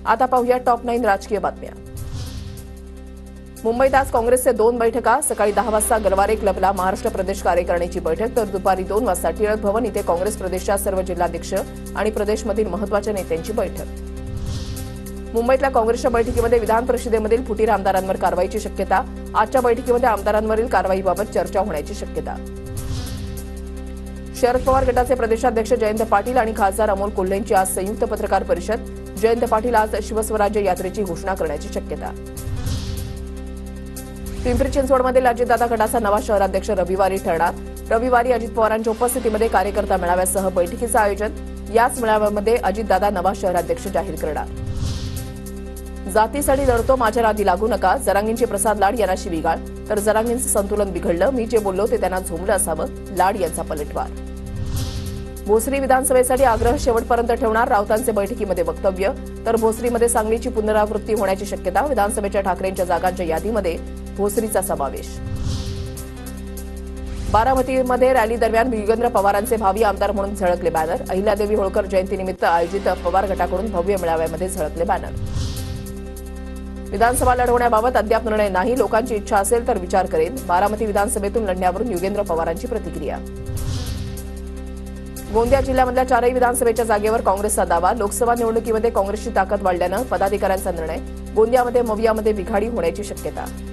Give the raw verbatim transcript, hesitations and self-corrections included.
आता पाहूया top nine राजकीय बातम्या। मुंबईत आज काँग्रेसचे दोन बैठका। सकाळी दहा वाजता गरवारे क्लबला महाराष्ट्र प्रदेश कार्यकारिणीची बैठक, तर दुपारी दोन वाजता टिळक भवन इथे काँग्रेस प्रदेशच्या सर्व जिल्हाध्यक्ष आणि प्रदेशमधील महत्त्वाच्या नेत्यांची बैठक। मुंबईतल्या काँग्रेसच्या बैठकीमध्ये विधान परिषदेमधील फुटीर आमदारांवर कारवाईची शक्यता। आजच्या बैठकीमध्ये आमदारांवरील कारवाईबाबत चर्चा होण्याची शक्यता। शरद पवार गटाचे प्रदेशाध्यक्ष जयंत पाटील आणि खासदार अमोल कोल्हेंची आज संयुक्त पत्रकार परिषद। जयंत पाटील आज शिवस्वराज्य यात्रेची घोषणा करण्याची शक्यता। पिंपरी चिंचवडमधील अजितदादा गटाचा नवा शहराध्यक्ष रविवारी ठरणार। रविवारी अजित पवारांच्या उपस्थितीमध्ये कार्यकर्ता मेळाव्यासह बैठकीचं आयोजन। याच मेळाव्यामध्ये अजितदादा नवा शहराध्यक्ष जाहीर करणार। जातीसाठी लढतो माझ्या नादी लागू नका, जरांगींचे प्रसाद लाड यांना शिवीगाळ, तर जरांगींचं संतुलन बिघडलं, मी जे बोललो ते त्यांना झोंबलं असावं, लाड यांचा पलटवार। भोसरी विधानसभेसाठी आग्रह शेवटपर्यंत ठेवणार, राऊतांचे बैठकीमध्ये वक्तव्य, तर भोसरीमध्ये सांगलीची पुनरावृत्ती होण्याची शक्यता। विधानसभेच्या ठाकरेंच्या जागांच्या यादीमध्ये भोसरीचा समावेश। बारामतीमध्ये रॅली दरम्यान योगेंद्र पवारांचे भावी आमदार म्हणून झळकले बॅनर। अहिल्यादेवी होळकर जयंतीनिमित्त आयोजित पवार गटाकडून भव्य मेळाव्यामध्ये झळकले बॅनर। विधानसभा लढवण्याबाबत अद्याप निर्णय नाही, लोकांची इच्छा असेल तर विचार करेन, बारामती विधानसभेतून लढण्यावरून योगेंद्र पवारांची प्रतिक्रिया। गोंदिया जिल्ह्यामधल्या चारही विधानसभेच्या जागेवर काँग्रेसचा दावा। लोकसभा निवडणुकीमध्ये काँग्रेसची ताकद वाढल्यानं पदाधिकाऱ्यांचा निर्णय। गोंदियामध्ये मवियामध्ये बिघाडी होण्याची शक्यता।